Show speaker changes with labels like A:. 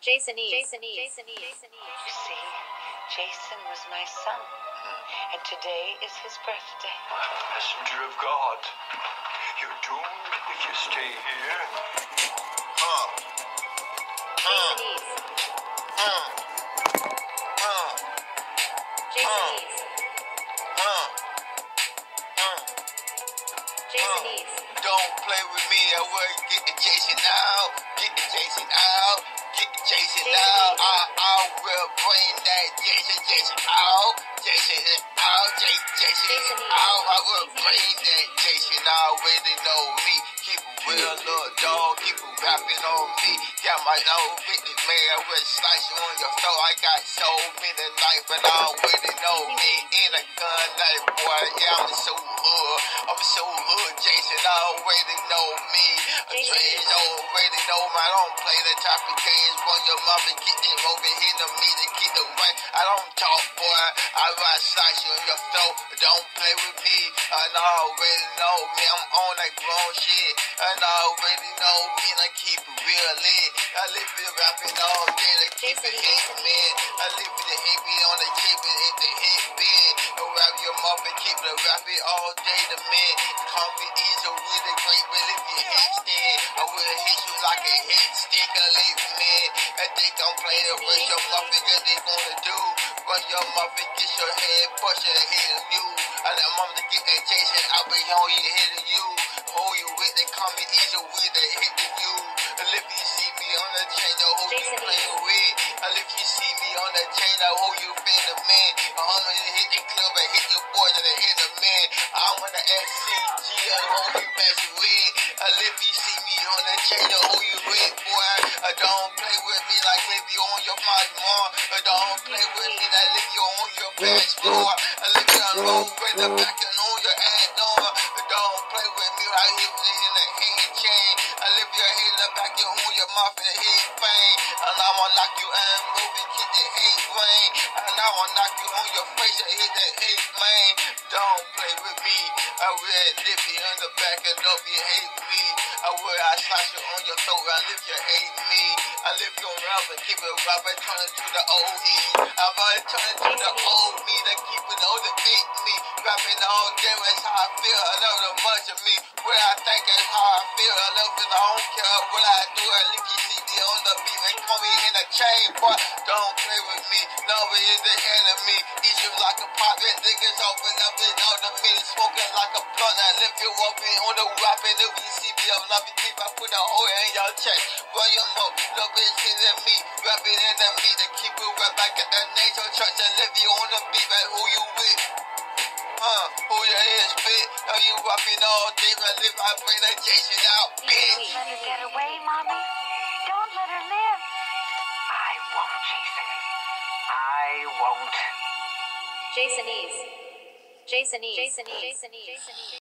A: Jason E. You see, Jason was my son, and today is his birthday.
B: Messenger of God, you're doomed if you stay here.
A: Jason E. Jason E. Jason E.
C: Don't play with me, I will get Jason out, get Jason out, get Jason out. I will bring that Jason out, Jason out, Jason out. I will bring that Jason out. Already know me, keep it real, little dog, keep it rapping on me. Got my own business, man, I will slice you on your throat. I got so many knife, but I already know me. In a gun knife, boy, yeah, I'm so hood. I'm so hood, Jason, I already know me. Dreams already know me. I don't play the type of games. Run your mother, get it over here to me to get the right. I don't talk, boy. I ride slice you on your throat. Don't play with me. And I already know me. I'm on that grown shit. And I already know me. And I keep it real lit. I live it rapping all day to keep it hit, man. I live it to hit me on the keep it hit the hit, man. Don't rap your mother, keep it rapping all day to man. Call me easy with a great, but if you hit stand, I will hit you like a hit stick. I live, man. And they don't play the way your muffin, what they gonna do? Run your muffin, get your head, push your head on you. And I'm gonna get that Jason, I'll be on you, hitting you. Hold you with, they call me easy with a hitting you. And if you see me on the chain, I hold you playing with. And if you see me on the chain, I hold you fan the man. I'm gonna hit the club and hit your boys and hit the man. I'm on the SCG and hold you messing with. And if you see me on the chain, I hold you with, boy. Don't play with me like if you on your mind, mom. Don't play with me like if you on your best floor. And if you roll with the back and on your head door. Don't play with me like if you in the hand chain. I lift your head in the back, you on your mouth and head bang. And I'm gonna knock you and move and get the hate rain. And I'm gonna knock you on your face and hit the hate man. Don't play with me. I will lift you in the back and love you hate me. I slash you on your throat, I lift you hate me. I lift your rap and keep it rap and turn it to the OE. I'm gonna turn it to the old me to keep it on the big me. Rapping all day, that's how I feel. I love the much of me. What I think is how I feel. I love it, I don't care what I do. At least you see me on the beat and call me in a chain, boy. Don't play with me. Nobody is the enemy. Eat you like a pop and niggas open up and on the me. Smoking like a blunt. I lift you up and on the rap and if you see me, I'm not keep I put a hole in your chest. Run your mouth, love it in me. Rapping in the me to keep it right back at the nature church and live you on the beat, but who you with? Who your is fit? Are you rapping all day? I live, I bring that Jason out, bitch.
D: Let her get away, Mommy. Don't let her live. I won't, Jason. I won't.
A: Jason E.